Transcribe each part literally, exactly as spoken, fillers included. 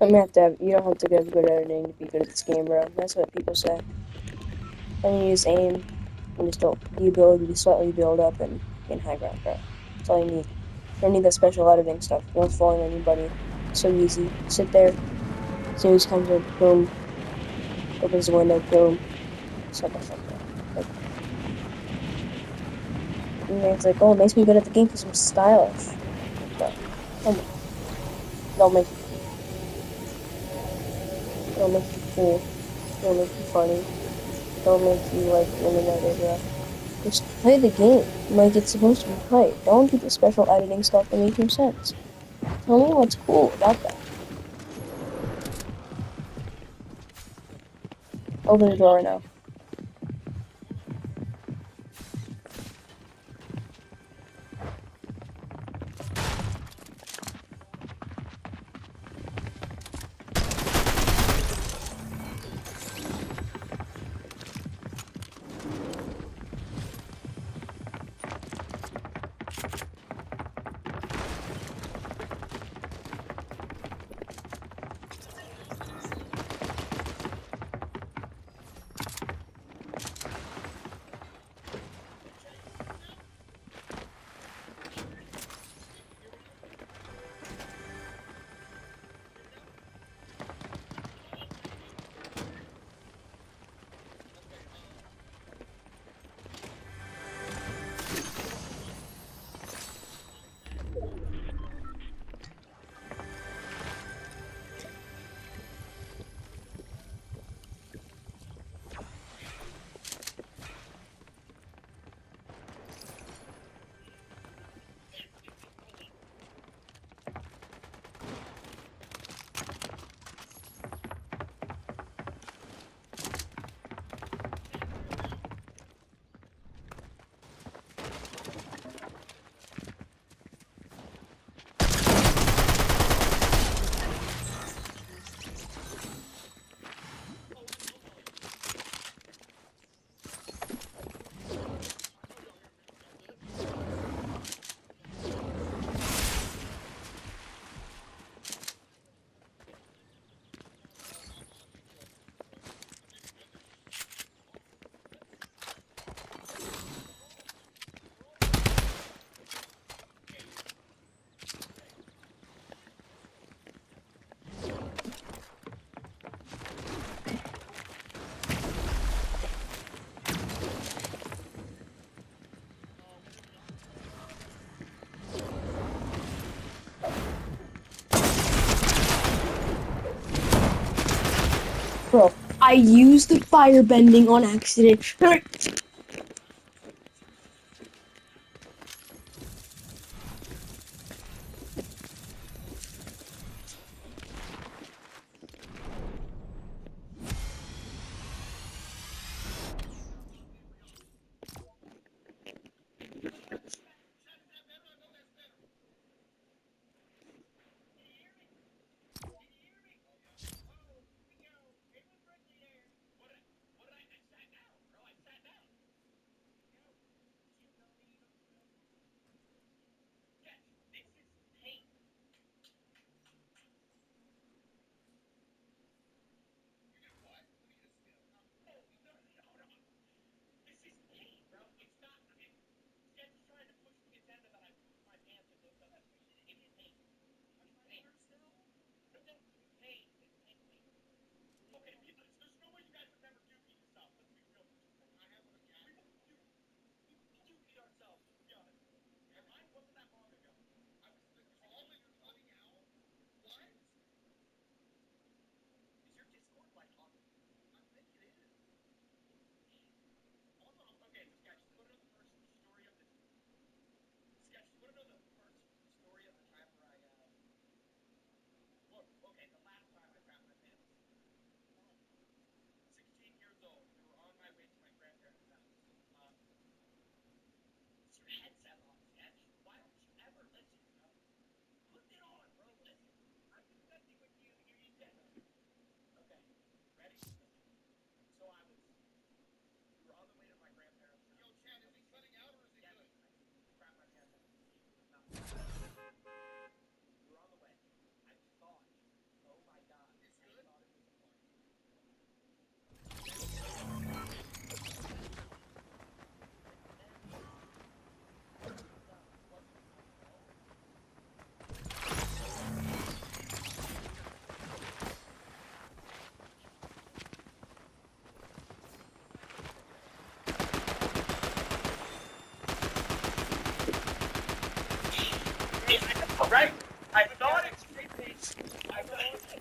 I'm gonna have to have, you don't have to get good at editing to be good at this game, bro. That's what people say. Then you use aim, and just don't, the ability to slightly build up and gain high ground, bro. That's all you need. You don't need that special editing stuff. You don't fall on anybody. It's so easy. Sit there, Zeus comes in, boom, opens the window, boom. Simple, simple. Like, and it's like, oh, it makes me good at the game because I'm stylish. Bro, come on. Don't make you, don't make you cool. Don't make you funny. Don't make you like eliminated, bro. Just play the game like it's supposed to be played. Don't do the special editing stuff that makes no sense. Tell me what's cool about that. Open the door now. Bro, I used the fire bending on accident. Right? I thought extremely. I thought.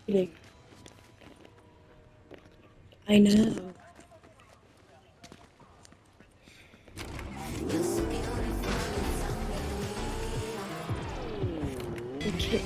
Kidding. I know. Okay.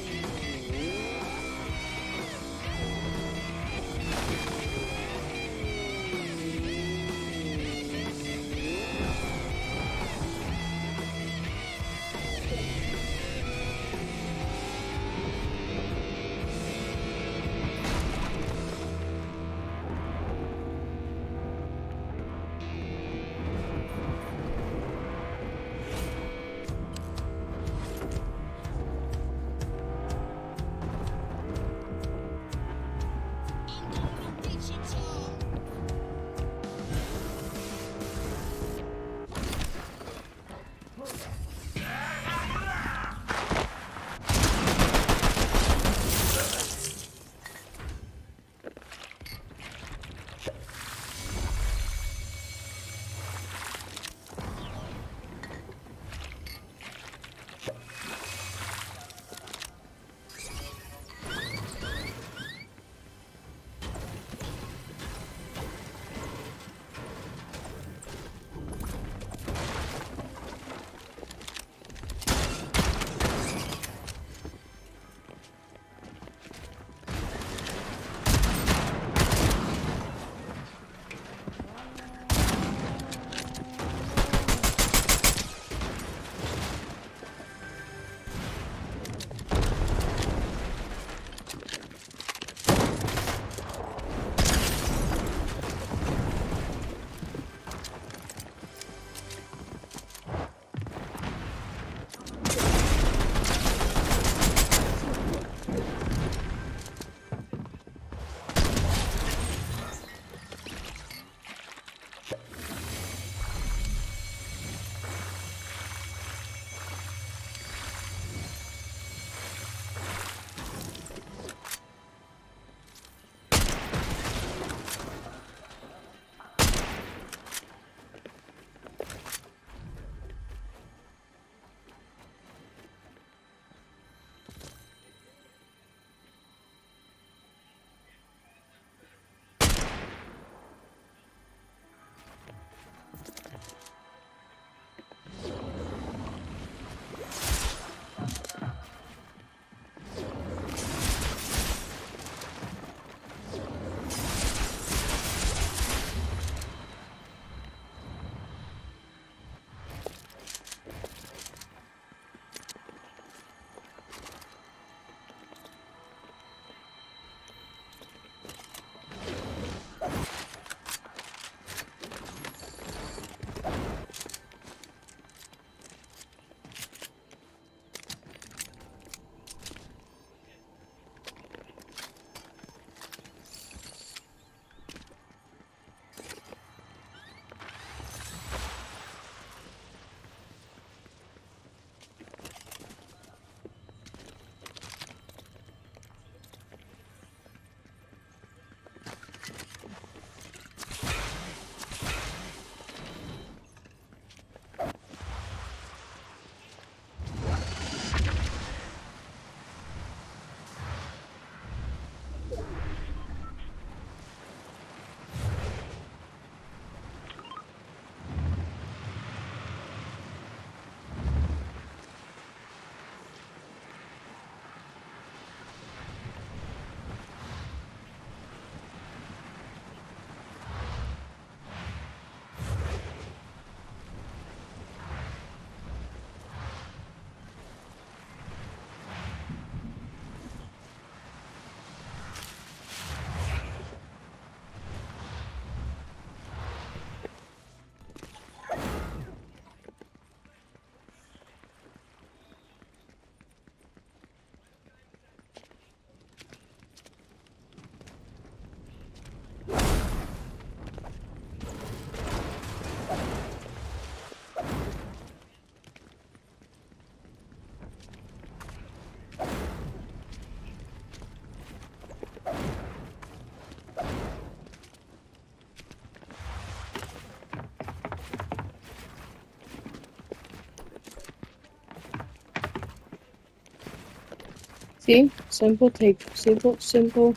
See? Simple take. Simple, simple.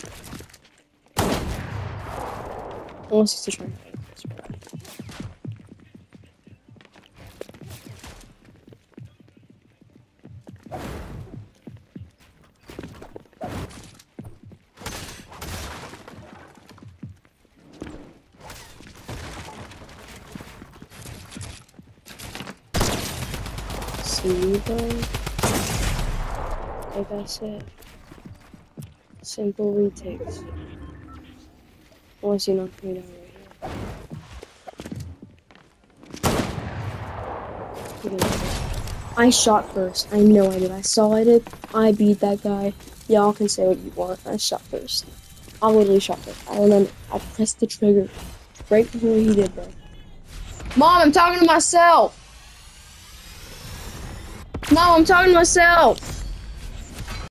Unless he's trying to fight this, bro. See, bro? Like I said, simple retakes. Unless you knock me down right here. I shot first. I know I did. I saw I did. I beat that guy. Y'all can say what you want. I shot first. I literally shot first. I remember. I pressed the trigger right before he did, bro. Mom, I'm talking to myself. Mom, I'm talking to myself.